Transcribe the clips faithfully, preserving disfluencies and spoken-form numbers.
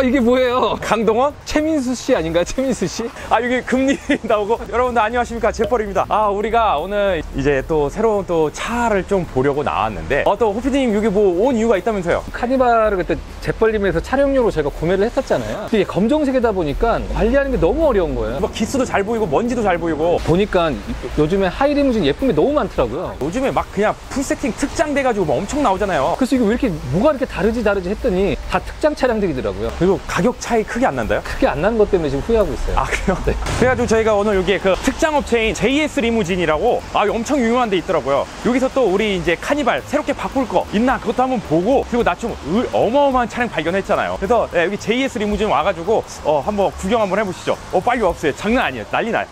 이게 뭐예요? 강동원? 최민수 씨 아닌가요? 최민수 씨? 아, 여기 금리 나오고. 여러분들 안녕하십니까, 제펄입니다. 아, 우리가 오늘 이제 또 새로운 또 차를 좀 보려고 나왔는데, 어, 또 호피디님 여기 뭐 온 이유가 있다면서요? 카니발을 그때 재벌림에서 촬영료로 저희가 구매를 했었잖아요. 이게 검정색이다 보니까 관리하는 게 너무 어려운 거예요. 막 기스도 잘 보이고 먼지도 잘 보이고. 보니까 요즘에 하이리무진 예쁜 게 너무 많더라고요. 요즘에 막 그냥 풀세팅 특장돼가지고 막 엄청 나오잖아요. 그래서 이게 왜 이렇게 뭐가 이렇게 다르지 다르지 했더니 다 특장 차량들이더라고요. 그리고 가격 차이 크게 안 난다요? 크게 안 나는 것 때문에 지금 후회하고 있어요. 아, 그래요? 네. 그래가지고 저희가 오늘 여기에 그 특장 업체인 제이에스 리무진이라고 아, 엄청 유명한 데 있더라고요. 여기서 또 우리 이제 카니발 새롭게 바꿀 거 있나 그것도 한번 보고, 그리고 나 좀 어마어마한 차량 발견했잖아요. 그래서 네, 여기 제이에스 리무진 와가지고 어, 한번 구경 한번 해보시죠. 어, 빨리 없어요. 장난 아니에요. 난리 나요.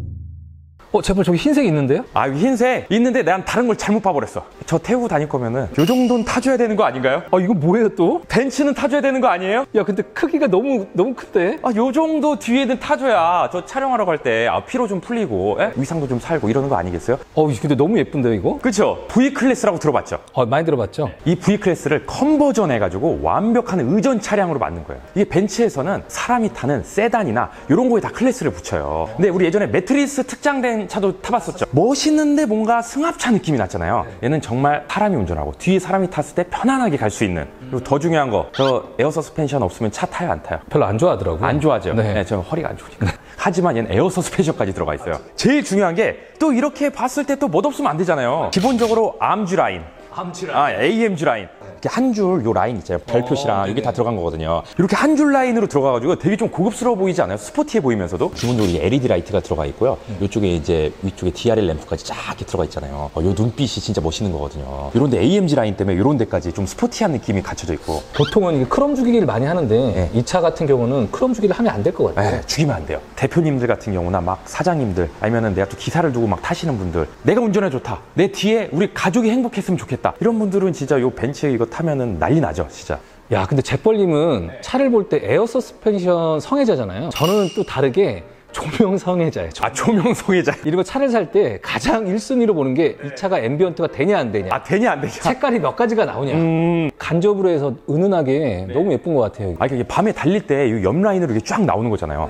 어, 제발 저기 흰색 있는데요? 아, 여기 흰색 있는데 난 다른 걸 잘못 봐버렸어. 저 태우고 다닐 거면은 요 정도는 타줘야 되는 거 아닌가요? 아, 이거 뭐예요 또? 벤츠는 타줘야 되는 거 아니에요? 야, 근데 크기가 너무 너무 큰데? 아, 요 정도 뒤에는 타줘야 저 촬영하러 갈 때 아, 피로 좀 풀리고 에? 위상도 좀 살고 이러는 거 아니겠어요? 어, 근데 너무 예쁜데요, 이거? 그쵸? V클래스라고 들어봤죠? 어, 많이 들어봤죠? 이 V클래스를 컨버전 해가지고 완벽한 의전 차량으로 만든 거예요. 이게 벤츠에서는 사람이 타는 세단이나 이런 거에 다 클래스를 붙여요. 근데 우리 예전에 매트리스 특장된 차도 타봤었죠. 멋있는데 뭔가 승합차 느낌이 났잖아요. 얘는 정말 사람이 운전하고 뒤에 사람이 탔을 때 편안하게 갈 수 있는. 그리고 더 중요한 거, 저 에어 서스펜션 없으면 차 타요, 안 타요? 별로 안 좋아하더라고요. 안 좋아하죠. 네. 네, 저 허리가 안 좋으니까. 하지만 얘는 에어 서스펜션까지 들어가 있어요. 제일 중요한 게 또 이렇게 봤을 때 또 멋없으면 안 되잖아요. 기본적으로 암주 라인, 암주 아, 에이엠지 라인. 이렇게 한 줄 요 라인 있잖아요. 별 표시랑 이게 다 들어간 거거든요. 이렇게 한 줄 라인으로 들어가가지고 되게 좀 고급스러워 보이지 않아요? 스포티해 보이면서도. 기본적으로 이 엘이디 라이트가 들어가 있고요. 이쪽에 이제 위쪽에 디알엘 램프까지 쫙 이렇게 들어가 있잖아요. 어, 요 눈빛이 진짜 멋있는 거거든요. 이런데 에이엠지 라인 때문에 이런 데까지 좀 스포티한 느낌이 갖춰져 있고. 보통은 이게 크롬 주기를 많이 하는데 네. 이 차 같은 경우는 크롬 주기를 하면 안 될 것 같아요. 네, 죽이면 안 돼요. 대표님들 같은 경우나 막 사장님들 아니면은 내가 또 기사를 두고 막 타시는 분들, 내가 운전해 좋다, 내 뒤에 우리 가족이 행복했으면 좋겠다, 이런 분들은 진짜 요 벤츠 이거 타면은 난리 나죠, 진짜. 야, 근데 재벌님은 네. 차를 볼 때 에어 서스펜션 성애자잖아요. 저는 또 다르게 조명 성애자예요. 조명. 아, 조명 성애자. 이런 거 차를 살 때 가장 일 순위로 보는 게 이 차가 앰비언트가 되냐 안 되냐. 아, 되냐 안 되냐. 색깔이 몇 가지가 나오냐. 음... 간접으로 해서 은은하게 네. 너무 예쁜 것 같아요. 아, 이게 밤에 달릴 때 이 옆 라인으로 이렇게 쫙 나오는 거잖아요.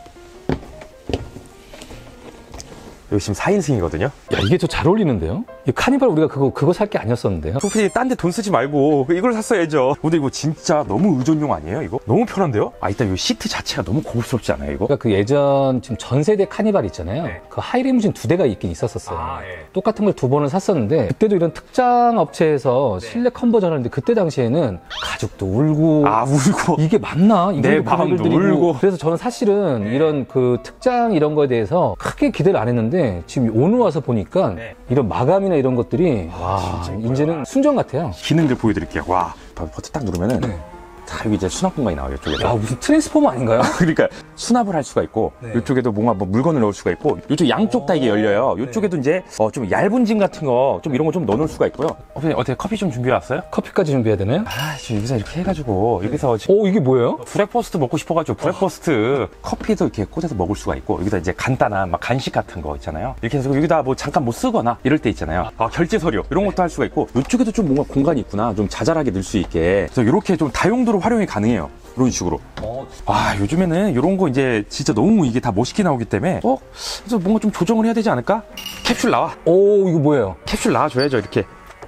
여기 지금 사 인승이거든요. 야, 이게 더 잘 어울리는데요? 이 카니발 우리가 그거 그거 살 게 아니었었는데요? 소피 딴 데 돈 쓰지 말고 이걸 샀어야죠. 근데 이거 진짜 너무 의존용 아니에요, 이거? 너무 편한데요? 아, 일단 이 시트 자체가 너무 고급스럽지 않아요, 이거? 그러니까 그 예전 지금 전 세대 카니발 있잖아요. 네. 그 하이리무진 두 대가 있긴 있었었어요. 아, 네. 똑같은 걸 두 번을 샀었는데 그때도 이런 특장 업체에서 네. 실내 컨버전을 했는데 그때 당시에는 가죽도 울고, 아, 울고, 이게 맞나? 내 마음도 울고. 그래서 저는 사실은 네. 이런 그 특장 이런 거에 대해서 크게 기대를 안 했는데 지금 오늘 와서 보니까 네. 이런 마감이나 이런 것들이 와, 이제는 순정 같아요. 기능들 보여드릴게요. 와, 버튼 딱 누르면은 네. 자, 여기 이제 수납 공간이 나와요, 이쪽에. 야, 무슨 트랜스포머 아닌가요? 그러니까 수납을 할 수가 있고 네. 이쪽에도 뭔가 뭐 물건을 넣을 수가 있고, 이쪽 양쪽 다 이게 열려요. 이쪽에도 네. 이제 어, 좀 얇은 짐 같은 거 좀 이런 거 좀 넣어놓을 수가 있고요. 어떻게, 어떻게 커피 좀 준비해 왔어요? 커피까지 준비해야 되나요? 아, 지금 여기서 이렇게 해가지고 네. 여기서 오, 이게 뭐예요? 브렉퍼스트 먹고 싶어가지고 브렉퍼스트 어. 커피도 이렇게 꽂아서 먹을 수가 있고, 여기다 이제 간단한 막 간식 같은 거 있잖아요. 이렇게 해서 여기다 뭐 잠깐 뭐 쓰거나 이럴 때 있잖아요. 아, 결제 서류 이런 것도 할 수가 있고, 이쪽에도 좀 뭔가 공간이 있구나, 좀 자잘하게 넣을 수 있게. 그래서 이렇게 좀 다용도로 활용이 가능해요. 이런 식으로. 어. 아, 요즘에는 이런 거 이제 진짜 너무 이게 다 멋있게 나오기 때문에 어? 그래서 뭔가 좀 조정을 해야 되지 않을까? 캡슐 나와. 오, 이거 뭐예요? 캡슐 나와줘야죠, 이렇게.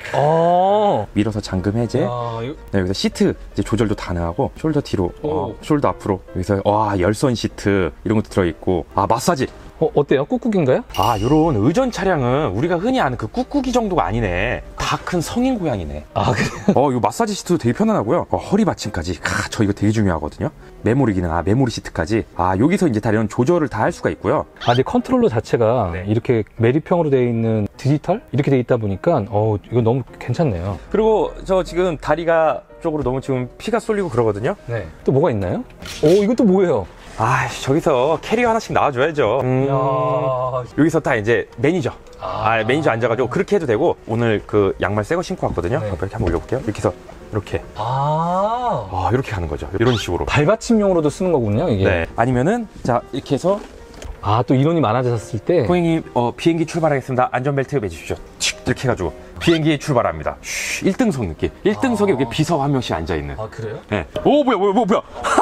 어. 밀어서 잠금 해제. 야, 이거... 네, 여기서 시트 이제 조절도 가능하고, 숄더 뒤로, 어, 숄더 앞으로. 여기서 와, 열선 시트 이런 것도 들어있고, 아, 마사지. 어, 어때요? 꾹꾹인가요? 아, 요런 의전 차량은 우리가 흔히 아는 그 꾹꾹이 정도가 아니네. 다 큰 성인 고양이네. 아, 그래요? 어, 이 마사지 시트도 되게 편안하고요. 어, 허리 받침까지. 아, 저 이거 되게 중요하거든요. 메모리 기능, 아, 메모리 시트까지. 아, 여기서 이제 다 이런 조절을 다 할 수가 있고요. 아, 근데 컨트롤러 자체가 네. 이렇게 메리평으로 되어 있는 디지털? 이렇게 되어 있다 보니까, 어, 이거 너무 괜찮네요. 그리고 저 지금 다리가 쪽으로 너무 지금 피가 쏠리고 그러거든요. 네. 또 뭐가 있나요? 오, 이것도 뭐예요? 아, 저기서 캐리어 하나씩 나와줘야죠. 음... 여기서 다 이제 매니저. 아, 아, 매니저 앉아가지고 그렇게 해도 되고, 오늘 그 양말 새 거 신고 왔거든요. 네. 이렇게 한번 올려볼게요. 이렇게 해서 이렇게. 아, 아, 이렇게 하는 거죠. 이런 식으로. 발받침용으로도 쓰는 거군요, 이게. 네. 아니면은, 자, 이렇게 해서 아, 또 인원이 많아졌을 때. 고객님, 어, 비행기 출발하겠습니다. 안전벨트 매주십시오. 칙, 이렇게 해가지고 비행기 출발합니다. 쉿, 일 등석 느낌. 일 등석에 아. 여기 비서 한 명씩 앉아있는. 아, 그래요? 네. 오, 뭐야, 뭐야, 뭐야, 뭐야.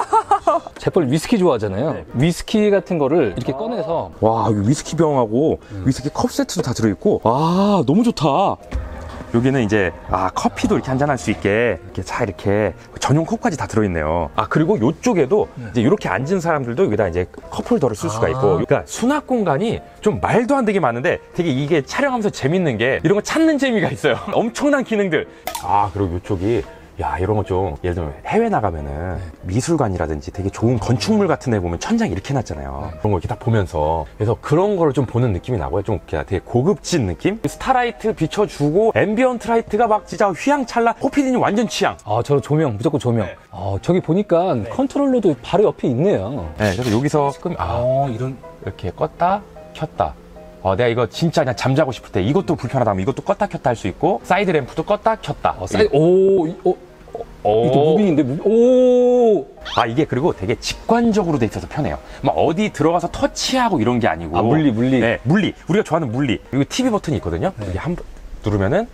재벌 위스키 좋아하잖아요. 네. 위스키 같은 거를 이렇게 꺼내서. 와, 여기 위스키 병하고 음. 위스키 컵 세트도 다 들어있고. 아, 너무 좋다. 여기는 이제 아 커피도 이렇게 한잔할 수 있게 이렇게 잘 이렇게 전용 컵까지 다 들어있네요. 아 그리고 이쪽에도 이제 이렇게 앉은 사람들도 여기다 이제 컵홀더를 쓸 수가 아. 있고, 그러니까 수납 공간이 좀 말도 안 되게 많은데 되게 이게 촬영하면서 재밌는 게 이런 거 찾는 재미가 있어요. 엄청난 기능들. 아 그리고 이쪽이 야 이런 거 좀 예를 들면 해외 나가면은 미술관이라든지 되게 좋은 건축물 같은 데 보면 천장 이렇게 해놨잖아요. 그런 거 이렇게 딱 보면서 그래서 그런 거를 좀 보는 느낌이 나고요. 좀 그냥 되게 고급진 느낌? 스타라이트 비춰주고 앰비언트 라이트가 막 진짜 휘황찬란. 호피디님 완전 취향. 아, 저 조명, 무조건 조명. 네. 아, 저기 보니까 컨트롤러도 바로 옆에 있네요. 네, 그래서 여기서 지금 아 어, 이런. 이렇게 껐다 켰다. 어, 내가 이거 진짜 그냥 잠자고 싶을 때 이것도 불편하다 하면 이것도 껐다 켰다 할 수 있고, 사이드 램프도 껐다 켰다. 어, 사이, 오, 이- 오, 오. 이거 무빙인데, 무빙. 오! 아 이게 그리고 되게 직관적으로 돼 있어서 편해요. 막 어디 들어가서 터치하고 이런 게 아니고. 아, 물리, 물리. 네, 물리. 우리가 좋아하는 물리. 그리고 티비 버튼이 있거든요. 네. 여기 한 번 누르면은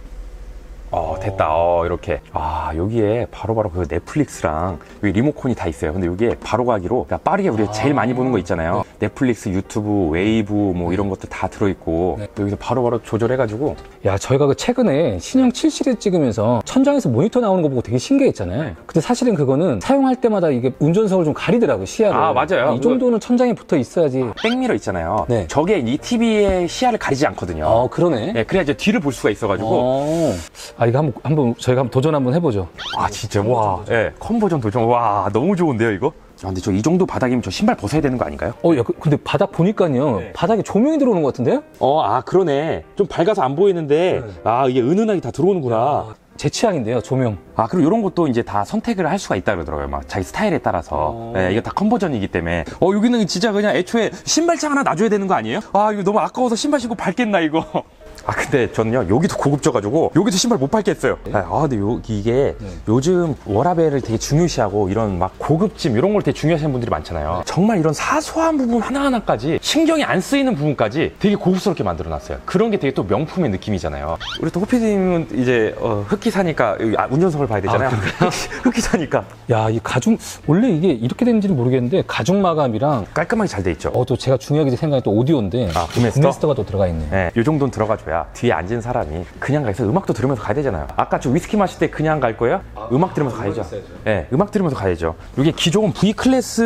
어 됐다. 어 이렇게. 아 여기에 바로바로 그 넷플릭스랑 여기 리모컨이 다 있어요. 근데 여기에 바로 가기로, 그러니까 빠르게 우리가 제일 많이 보는 거 있잖아요. 넷플릭스, 유튜브, 웨이브 뭐 이런 것들 다 들어있고, 네. 여기서 바로바로 조절해가지고. 야, 저희가 그 최근에 신형 칠 시리즈 찍으면서 천장에서 모니터 나오는 거 보고 되게 신기했잖아요. 근데 사실은 그거는 사용할 때마다 이게 운전석을 좀 가리더라고요, 시야를. 아, 맞아요. 이 정도는 천장에 붙어 있어야지. 백미러 있잖아요. 네. 저게 이 티비의 시야를 가리지 않거든요. 어, 그러네. 네, 그래야 이제 뒤를 볼 수가 있어가지고. 어. 아, 이거 한번, 한번, 저희가 한번 도전 한번 해보죠. 아 진짜 와, 예, 컨버전 도전. 와 너무 좋은데요 이거? 아, 근데 저 이 정도 바닥이면 저 신발 벗어야 되는 거 아닌가요? 어, 야, 그- 근데 바닥 보니까요. 네. 바닥에 조명이 들어오는 것 같은데요? 어, 아 그러네. 좀 밝아서 안 보이는데 네. 아 이게 은은하게 다 들어오는구나. 제 취향인데요, 조명. 아 그리고 이런 것도 이제 다 선택을 할 수가 있다 그러더라고요. 막 자기 스타일에 따라서. 어. 예, 이게 다 컨버전이기 때문에. 어 여기는 진짜 그냥 애초에 신발장 하나 놔줘야 되는 거 아니에요? 아 이거 너무 아까워서 신발 신고 밟겠나 이거. 아 근데 저는요 여기도 고급져가지고 여기도 신발 못 밟겠어요. 아 근데 요, 이게 네. 요즘 워라벨을 되게 중요시하고 이런 막 고급짐 이런 걸 되게 중요시하는 분들이 많잖아요. 정말 이런 사소한 부분 하나하나까지 신경이 안 쓰이는 부분까지 되게 고급스럽게 만들어놨어요. 그런 게 되게 또 명품의 느낌이잖아요. 우리 또 호피디님은 이제 어, 흑기사니까 여기 아, 운전석을 봐야 되잖아요. 아, 흑기사니까 야, 이 가죽, 원래 이게 이렇게 되는지는 모르겠는데, 가죽 마감이랑, 깔끔하게 잘 돼 있죠. 어, 또 제가 중요하게 생각했던 또 오디오인데, 아, 구매스터? 구매스터가 또 들어가 있네. 네, 이 정도는 들어가줘야 뒤에 앉은 사람이 그냥 가서 음악도 들으면서 가야 되잖아요. 아까 저 위스키 마실 때 그냥 갈 거예요? 음악 들으면서 가야죠. 네, 음악 들으면서 가야죠. 이게 기존 V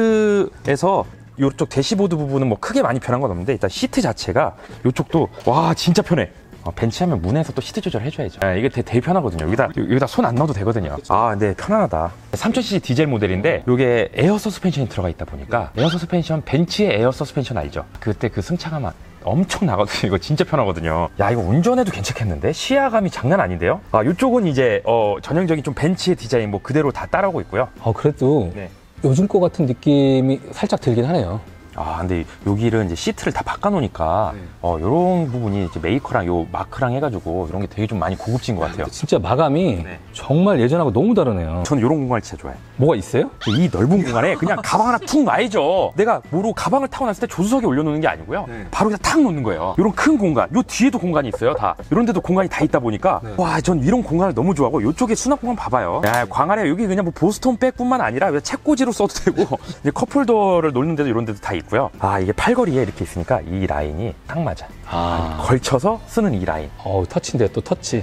클래스에서 이쪽 대시보드 부분은 뭐 크게 많이 변한 건 없는데, 일단 시트 자체가 이쪽도 와 진짜 편해. 어, 벤치하면 문에서 또 시트 조절 해줘야죠. 네, 이게 되게, 되게 편하거든요. 여기다 여기다 손 안 넣어도 되거든요. 아 근데 편안하다. 삼천 씨씨 디젤 모델인데 이게 에어 서스펜션이 들어가 있다 보니까, 에어 서스펜션, 벤츠의 에어 서스펜션 알죠? 그때 그 승차감 엄청 나거든요. 이거 진짜 편하거든요. 야 이거 운전해도 괜찮겠는데? 시야감이 장난 아닌데요? 아 이쪽은 이제 어, 전형적인 좀 벤츠의 디자인 뭐 그대로 다 따라오고 있고요. 어, 그래도 네. 요즘 거 같은 느낌이 살짝 들긴 하네요. 아 근데 여기를 이제 시트를 다 바꿔놓으니까 네. 어 이런 부분이 이제 메이커랑 요 마크랑 해가지고 이런 게 되게 좀 많이 고급진 것 같아요. 진짜 마감이 네. 정말 예전하고 너무 다르네요. 저는 이런 공간을 진짜 좋아해요. 뭐가 있어요? 이 넓은 공간에 그냥 가방 하나 툭 놔야죠. 내가 뭐로 가방을 타고 났을 때 조수석에 올려놓는 게 아니고요. 네. 바로 그냥 탁 놓는 거예요. 이런 큰 공간, 요 뒤에도 공간이 있어요. 다 이런 데도 공간이 다 있다 보니까 네. 와, 전 이런 공간을 너무 좋아하고, 요쪽에 수납 공간 봐봐요. 야, 광활해. 여기 그냥 뭐 보스톤 백뿐만 아니라 책꽂이로 써도 되고 이제 컵홀더를 놓는 데도 이런 데도 다 있고요. 아 이게 팔걸이에 이렇게 있으니까 이 라인이 딱 맞아. 아, 걸쳐서 쓰는 이 라인. 어, 터치인데 또 터치.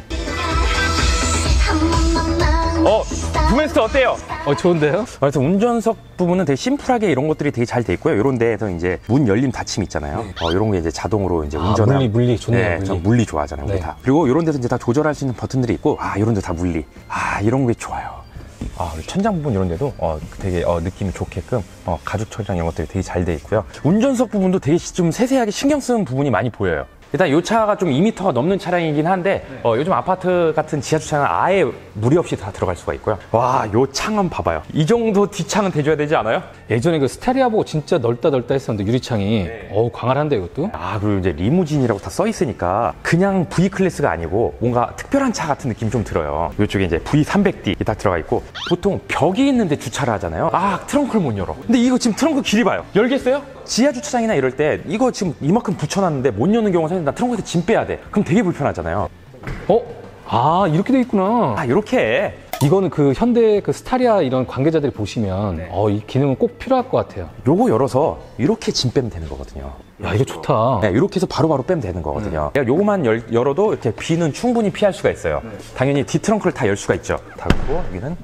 어, 구매스터 어때요? 어, 좋은데요? 그래서 운전석 부분은 되게 심플하게 이런 것들이 되게 잘 돼 있고요. 이런 데에서 이제 문 열림 닫힘 있잖아요. 네. 어, 이런 게 이제 자동으로 이제 아, 운전을. 물리, 물리. 좋네요, 네, 물리. 전 물리 좋아하잖아요. 우리 네. 다. 그리고 이런 데서 이제 다 조절할 수 있는 버튼들이 있고, 아, 이런 데 다 물리. 아, 이런 게 좋아요. 아, 그리고 천장 부분 이런 데도 어, 되게 어, 느낌이 좋게끔 어, 가죽 천장 이런 것들이 되게 잘 돼 있고요. 운전석 부분도 되게 좀 세세하게 신경 쓰는 부분이 많이 보여요. 일단 이 차가 좀 이 미터가 넘는 차량이긴 한데 어, 요즘 아파트 같은 지하 주차장은 아예 무리 없이 다 들어갈 수가 있고요. 와, 요 창은 봐봐요. 이 정도 뒷창은 대줘야 되지 않아요? 예전에 그 스타리아 보고 진짜 넓다 넓다 했었는데 유리창이 네. 어우 광활한데 이것도. 아, 그리고 이제 리무진이라고 다 써 있으니까 그냥 V 클래스가 아니고 뭔가 특별한 차 같은 느낌이 좀 들어요. 이쪽에 이제 브이 삼백 디 딱 들어가 있고, 보통 벽이 있는데 주차를 하잖아요. 아, 트렁크를 못 열어. 근데 이거 지금 트렁크 길이 봐요. 열겠어요? 지하 주차장이나 이럴 때 이거 지금 이만큼 붙여놨는데 못 여는 경우가 생긴다. 트렁크에서 짐 빼야 돼. 그럼 되게 불편하잖아요. 어? 아 이렇게 돼 있구나. 아, 이렇게. 이거는 그 현대 그 스타리아 이런 관계자들이 보시면 네. 어, 이 기능은 꼭 필요할 것 같아요. 요거 열어서 이렇게 짐 빼면 되는 거거든요. 야 이거 좋다. 네, 이렇게 해서 바로바로 빼면 되는 거거든요. 음. 요거만 열, 열어도 이렇게 비는 충분히 피할 수가 있어요. 네. 당연히 뒤트렁크를 다 열 수가 있죠. 닫고 여기는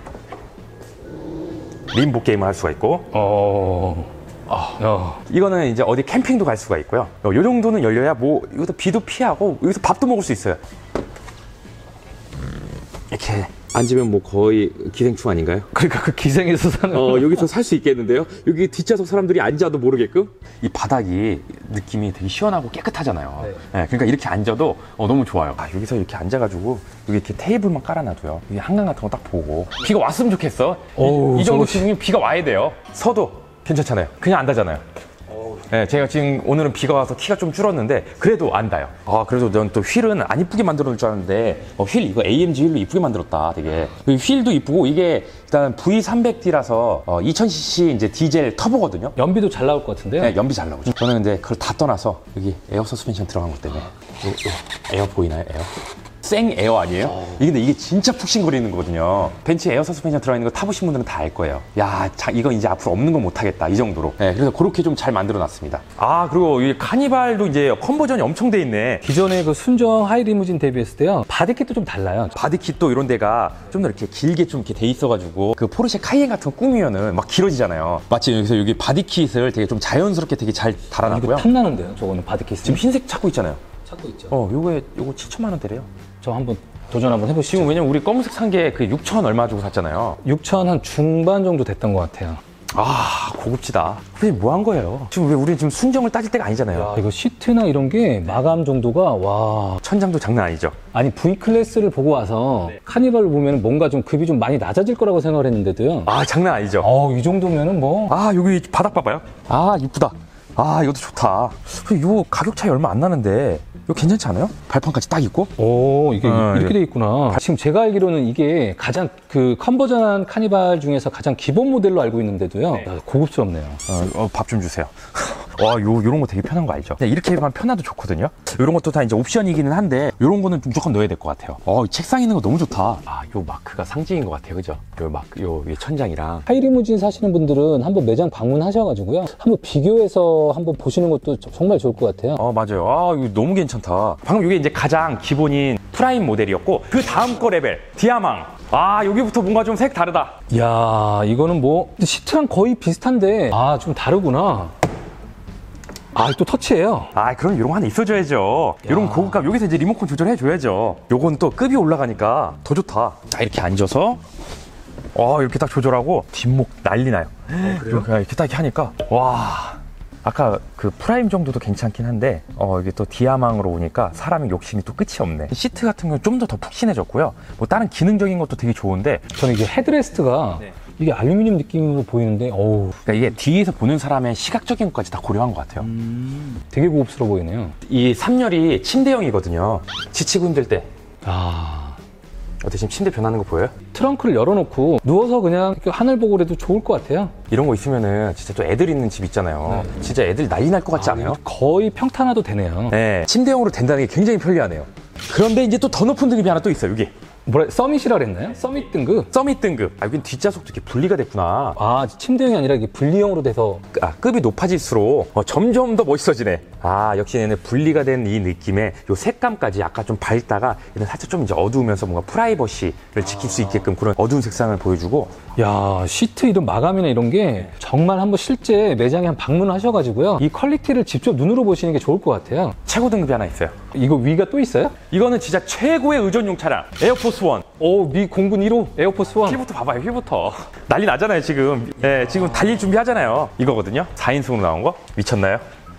림보 게임을 할 수가 있고, 어. 아, 야. 이거는 이제 어디 캠핑도 갈 수가 있고요. 요 정도는 열려야 뭐 여기서 비도 피하고 여기서 밥도 먹을 수 있어요. 이렇게 앉으면 뭐 거의 기생충 아닌가요? 그러니까 그 기생에서 사는. 어, 여기서 살 수 있겠는데요? 여기 뒷좌석 사람들이 앉아도 모르게끔? 이 바닥이 느낌이 되게 시원하고 깨끗하잖아요. 네. 네, 그러니까 이렇게 앉아도 어, 너무 좋아요. 아, 여기서 이렇게 앉아가지고 여기 이렇게 테이블만 깔아놔도요. 여기 한강 같은 거 딱 보고 비가 왔으면 좋겠어. 어우, 이, 이 정도 저거- 지붕이면 비가 와야 돼요. 서도 괜찮잖아요. 그냥 안다잖아요. 네, 제가 지금 오늘은 비가 와서 키가 좀 줄었는데 그래도 안 닿아요. 아, 그래도 넌 또 휠은 안 이쁘게 만들어 놓을 줄 알았는데 어, 휠 이거 에이엠지 휠로 이쁘게 만들었다. 되게 이 휠도 이쁘고, 이게 일단 브이 삼백 디라서 어, 이천 씨씨 이제 디젤 터보거든요. 연비도 잘 나올 것 같은데요. 네, 연비 잘 나오죠. 저는 근데 그걸 다 떠나서 여기 에어 서스펜션 들어간 것 때문에 요, 요, 에어 보이나요? 에어? 생 에어 아니에요? 이게 근데 이게 진짜 푹신거리는 거거든요. 벤츠에 에어 서스펜션 들어있는 거 타보신 분들은 다 알 거예요. 야, 자, 이건 이제 앞으로 없는 건 못하겠다, 이 정도로. 네, 그래서 그렇게 좀 잘 만들어 놨습니다. 아, 그리고 이 카니발도 이제 컨버전이 엄청 돼 있네. 기존의 그 순정 하이 리무진 대비했을 때요. 바디킷도 좀 달라요. 바디킷도 이런 데가 좀 더 이렇게 길게 좀 이렇게 돼 있어가지고, 그 포르쉐 카이엔 같은 거 꾸미면은 막 길어지잖아요. 마치 여기서 여기 바디킷을 되게 좀 자연스럽게 되게 잘 달아놨고요. 이거 탐나는데요. 저거는 바디킷. 지금 흰색 찾고 있잖아요. 찾고 있죠. 어, 요거에 요거 칠천만 원대래요. 저 한번 도전 한번 해보시죠. 지금 왜냐면 우리 검은색 산 게 그 육천 얼마 주고 샀잖아요. 육천 한 중반 정도 됐던 것 같아요. 아, 고급지다. 우리 뭐 한 거예요? 지금 왜 우리 지금 순정을 따질 때가 아니잖아요. 야, 이거 시트나 이런 게 마감 정도가 와. 천장도 장난 아니죠. 아니 V 클래스를 보고 와서 카니발을 보면 뭔가 좀 급이 좀 많이 낮아질 거라고 생각을 했는데도요. 아, 장난 아니죠. 어, 이 정도면은 뭐. 아, 여기 바닥 봐봐요. 아, 이쁘다. 아, 이것도 좋다. 이거 가격 차이 얼마 안 나는데 이거 괜찮지 않아요? 발판까지 딱 있고. 오, 이게 어, 이렇게 예. 돼 있구나. 지금 제가 알기로는 이게 가장 그 컨버전한 카니발 중에서 가장 기본 모델로 알고 있는데도요. 야, 고급스럽네요. 어, 밥 좀 주세요. 와, 요, 요런 거 되게 편한 거 알죠? 그냥 이렇게만 편해도 좋거든요? 요런 것도 다 이제 옵션이기는 한데, 요런 거는 무조건 넣어야 될 것 같아요. 어, 이 책상 있는 거 너무 좋다. 아, 요 마크가 상징인 것 같아요. 그죠? 요 마크, 요, 요 천장이랑. 하이리무진 사시는 분들은 한번 매장 방문하셔가지고요. 한번 비교해서 한번 보시는 것도 정말 좋을 것 같아요. 어, 맞아요. 아, 이거 너무 괜찮다. 방금 이게 이제 가장 기본인 프라임 모델이었고, 그 다음 거 레벨, 디아망. 아, 여기부터 뭔가 좀 색 다르다. 이야, 이거는 뭐 시트랑 거의 비슷한데 아, 좀 다르구나. 아, 또 터치예요. 아, 그럼 이런 거 하나 있어줘야죠. 이런 고급감, 여기서 이제 리모컨 조절해줘야죠. 요건 또 급이 올라가니까 더 좋다. 자, 이렇게 앉아서, 어, 이렇게 딱 조절하고, 뒷목 난리 나요. 어, 그래요? 이렇게 딱 하니까, 와. 아까 그 프라임 정도도 괜찮긴 한데, 어, 이게 또 디아망으로 오니까 사람의 욕심이 또 끝이 없네. 시트 같은 경우는 좀 더 더 푹신해졌고요. 뭐 다른 기능적인 것도 되게 좋은데, 저는 이게 헤드레스트가 네. 이게 알루미늄 느낌으로 보이는데 어우, 그러니까 이게 뒤에서 보는 사람의 시각적인 것까지 다 고려한 것 같아요. 되게 고급스러워 보이네요. 이 삼 열이 침대형이거든요. 지치고 힘들 때. 아, 어때, 지금 침대 변하는 거 보여요? 트렁크를 열어놓고 누워서 그냥 이렇게 하늘 보고 그래도 좋을 것 같아요. 이런 거 있으면은 진짜 또 애들 있는 집 있잖아요. 진짜 애들 난리 날 것 같지 않아요? 거의 평탄화도 되네요. 네. 침대형으로 된다는 게 굉장히 편리하네요. 그런데 이제 또 더 높은 등급이 하나 또 있어요, 여기. 뭐라, 서밋이라 그랬나요? 서밋 등급? 서밋 등급. 아, 여긴 뒷좌석도 이렇게 분리가 됐구나. 아, 침대형이 아니라 이게 분리형으로 돼서. 아, 급이 높아질수록 어, 점점 더 멋있어지네. 아, 역시 얘네 분리가 된 이 느낌에 요 색감까지 아까 좀 밝다가 얘는 살짝 좀 이제 어두우면서 뭔가 프라이버시를 지킬 수 있게끔 그런 어두운 색상을 보여주고. 야, 시트 이런 마감이나 이런 게 정말 한번 실제 매장에 한 방문을 하셔가지고요. 이 퀄리티를 직접 눈으로 보시는 게 좋을 것 같아요. 최고 등급이 하나 있어요. 이거 위가 또 있어요? 이거는 진짜 최고의 의전용 차량. 에어포스 원. 오, 미 공군 일 호 에어포스 원. 휠부터 봐봐요, 휠부터. 난리 나잖아요, 지금. 예, 지금 달릴 준비 하잖아요. 이거거든요. 사 인승으로 나온 거. 미쳤나요?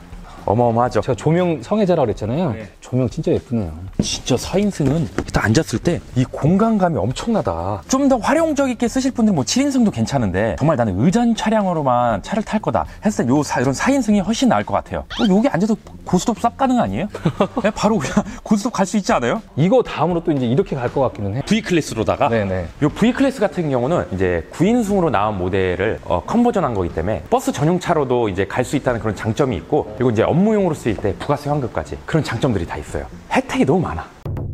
어마어마하죠. 제가 조명 성애자라고 그랬잖아요. 네. 조명 진짜 예쁘네요. 진짜 사 인승은 일단 앉았을 때 이 공간감이 엄청나다. 좀 더 활용적 있게 쓰실 분들은 뭐 칠 인승도 괜찮은데 정말 나는 의전 차량으로만 차를 탈 거다 했을 때 요 사, 이런 사 인승이 훨씬 나을 것 같아요. 어, 여기 앉아서 고스톱 쌉 가능 아니에요? 네, 바로 그냥 고스톱 갈 수 있지 않아요? 이거 다음으로 또 이제 이렇게 갈 것 같기는 해. V 클래스로다가 네네. 요 V 클래스 같은 경우는 이제 구 인승으로 나온 모델을 어, 컨버전한 거기 때문에 버스 전용차로도 이제 갈 수 있다는 그런 장점이 있고, 그리고 이제 업무용으로 쓰일 때 부가세 환급까지 그런 장점들이 다 있어요. 혜택이 너무 많아.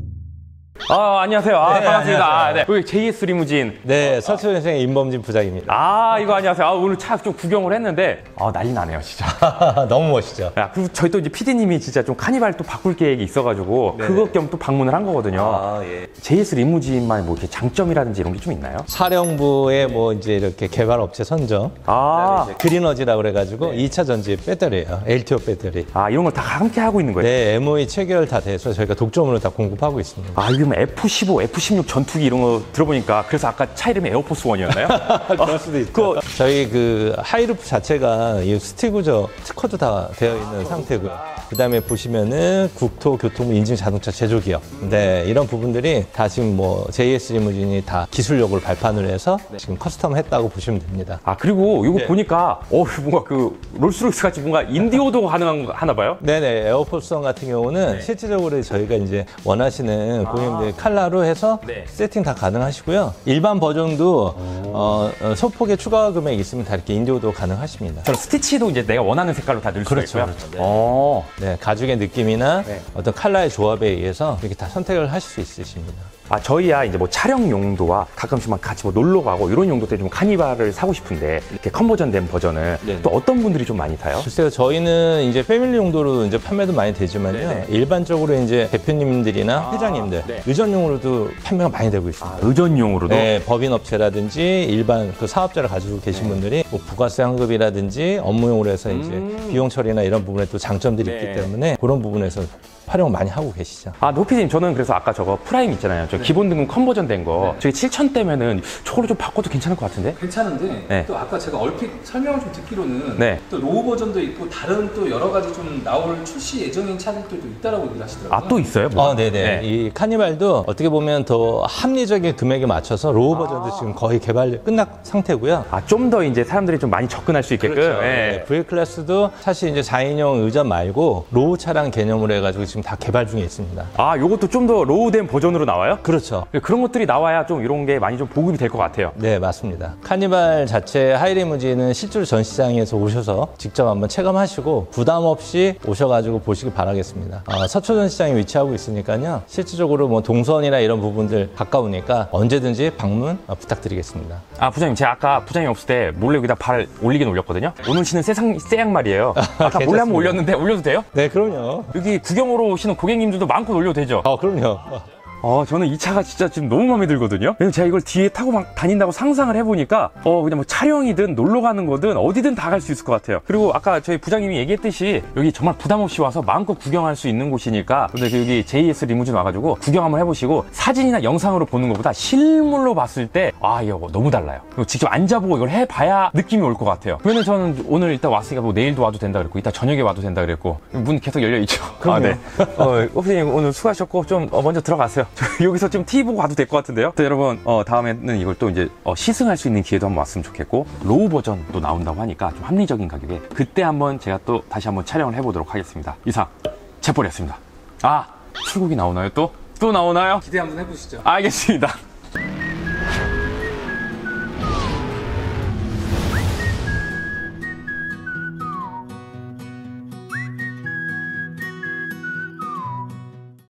아, 안녕하세요. 아, 네, 반갑습니다. 안녕하세요. 아, 네. 여기 제이에스 리무진. 네, 서초년생의 임범진 부장입니다. 아, 이거 안녕하세요. 아, 오늘 차 좀 구경을 했는데, 아, 난리 나네요, 진짜. 너무 멋있죠. 야, 그리고 저희 또 이제 피디님이 진짜 좀 카니발 또 바꿀 계획이 있어가지고, 네네. 그것 겸 또 방문을 한 거거든요. 아, 예. 제이에스 리무진만 뭐 이렇게 장점이라든지 이런 게 좀 있나요? 사령부의 뭐 이제 이렇게 개발 업체 선정. 아, 이제 그린어지라고 그래가지고 이 차 전지 배터리예요. 엘티오 배터리. 아, 이런 걸 다 함께 하고 있는 거예요? 네, 엠오이 체결 다 돼서 저희가 독점으로 다 공급하고 있습니다. 아, 이거 에프 십오, 에프 십육 전투기 이런 거 들어보니까 그래서 아까 차 이름이 에어포스 원이었나요? 그럴 수도 있죠. 그거 저희 그 하이루프 자체가 이 스티구저 특허도 다 되어 있는 상태고요. 그 다음에 보시면은 국토교통부 인증 자동차 제조기업. 네, 이런 부분들이 다 지금 뭐 제이에스 리무진이 다 기술력을 발판을 해서 지금 커스텀 했다고 보시면 됩니다. 아, 그리고 이거 네. 보니까 어 뭔가 그 롤스로이스 같이 뭔가 인디오도 가능한 거 하나 봐요? 네네, 에어포스원 같은 경우는 실질적으로 저희가 이제 원하시는 고객님들 컬러로 해서 네. 세팅 다 가능하시고요. 일반 버전도 어, 어, 소폭의 추가 금액이 있으면 다 이렇게 인디오도 가능하십니다. 저는 스티치도 이제 내가 원하는 색깔로 다 넣을 수가 그렇죠, 있고요. 그렇죠. 네. 어. 네, 가죽의 느낌이나 네. 어떤 컬러의 조합에 의해서 이렇게 다 선택을 하실 수 있으십니다. 아, 저희야 이제 뭐 촬영 용도와 가끔씩 막 같이 뭐 놀러 가고 이런 용도 때 좀 카니발을 사고 싶은데 이렇게 컨버전된 버전을 네네. 또 어떤 분들이 좀 많이 타요? 글쎄요, 저희는 이제 패밀리 용도로 이제 판매도 많이 되지만요. 네네. 일반적으로 이제 대표님들이나 회장님들 네. 의전용으로도 판매가 많이 되고 있습니다. 아, 의전용으로도? 네, 법인업체라든지 일반 그 사업자를 가지고 계신 분들이 뭐 부가세 환급이라든지 업무용으로 해서 이제 음. 비용 처리나 이런 부분에 또 장점들이 네. 있기 때문에 그런 부분에서 활용을 많이 하고 계시죠. 아, 노피디님, 저는 그래서 아까 저거 프라임 있잖아요. 저 기본 등급 컨버전 된 거. 저기 칠천대면은 저걸로 좀 바꿔도 괜찮을 것 같은데? 괜찮은데 네. 또 아까 제가 얼핏 설명을 좀 듣기로는 네. 또 로우 버전도 있고 다른 또 여러 가지 좀 나올 출시 예정인 차들도 있다라고 얘기를 하시더라고요. 아, 또 있어요? 뭐? 아, 네네. 이 카니발도 어떻게 보면 더 합리적인 금액에 맞춰서 로우 버전도 지금 거의 개발 끝난 상태고요. 아, 좀 더 이제 사람들이 좀 많이 접근할 수 있게끔. 그렇죠. 예. 네, V 클래스도 사실 이제 사 인용 의전 말고 로우 차량 개념으로 해가지고 지금 다 개발 중에 있습니다. 아, 요것도 좀 더 로우된 버전으로 나와요? 그렇죠. 그런 것들이 나와야 좀 이런 게 많이 좀 보급이 될 것 같아요. 네, 맞습니다. 카니발 자체 하이리무진은 실제로 전시장에서 오셔서 직접 한번 체감하시고 부담 없이 오셔가지고 보시기 바라겠습니다. 어, 서초전시장에 위치하고 있으니까요. 실질적으로 뭐 동선이나 이런 부분들 가까우니까 언제든지 방문 어, 부탁드리겠습니다. 아, 부장님, 제가 아까 부장님 없을 때 몰래 여기다 발을 올리긴 올렸거든요. 오늘 씨는 세상, 새 양말이에요. 아까 몰래 한번 괜찮습니다. 올렸는데 올려도 돼요? 네, 그럼요. 여기 구경으로 오시는 고객님들도 마음껏 올려도 되죠? 어, 그럼요. 어, 저는 이 차가 진짜 지금 너무 마음에 들거든요. 왜냐면 제가 이걸 뒤에 타고 막 다닌다고 상상을 해보니까, 어, 그냥 뭐 촬영이든 놀러 가는 거든 어디든 다 갈 수 있을 것 같아요. 그리고 아까 저희 부장님이 얘기했듯이 여기 정말 부담 없이 와서 마음껏 구경할 수 있는 곳이니까, 근데 여기 제이에스 리무진 와가지고 구경 한번 해보시고 사진이나 영상으로 보는 것보다 실물로 봤을 때, 아, 이거 너무 달라요. 그리고 직접 앉아보고 이걸 해봐야 느낌이 올 것 같아요. 그러면 저는 오늘 일단 왔으니까 뭐 내일도 와도 된다 그랬고, 이따 저녁에 와도 된다 그랬고, 문 계속 열려있죠. 그럼요. 아, 네. 어, 오피디님 오늘 수고하셨고, 좀 어, 먼저 들어가세요. 여기서 좀 티 보고 가도 될 것 같은데요. 또 여러분, 어, 다음에는 이걸 또 이제 어, 시승할 수 있는 기회도 한번 왔으면 좋겠고, 로우 버전도 나온다고 하니까 좀 합리적인 가격에 그때 한번 제가 또 다시 한번 촬영을 해보도록 하겠습니다. 이상 재벌이었습니다. 아, 출국이 나오나요 또? 또 나오나요? 기대 한번 해보시죠. 알겠습니다.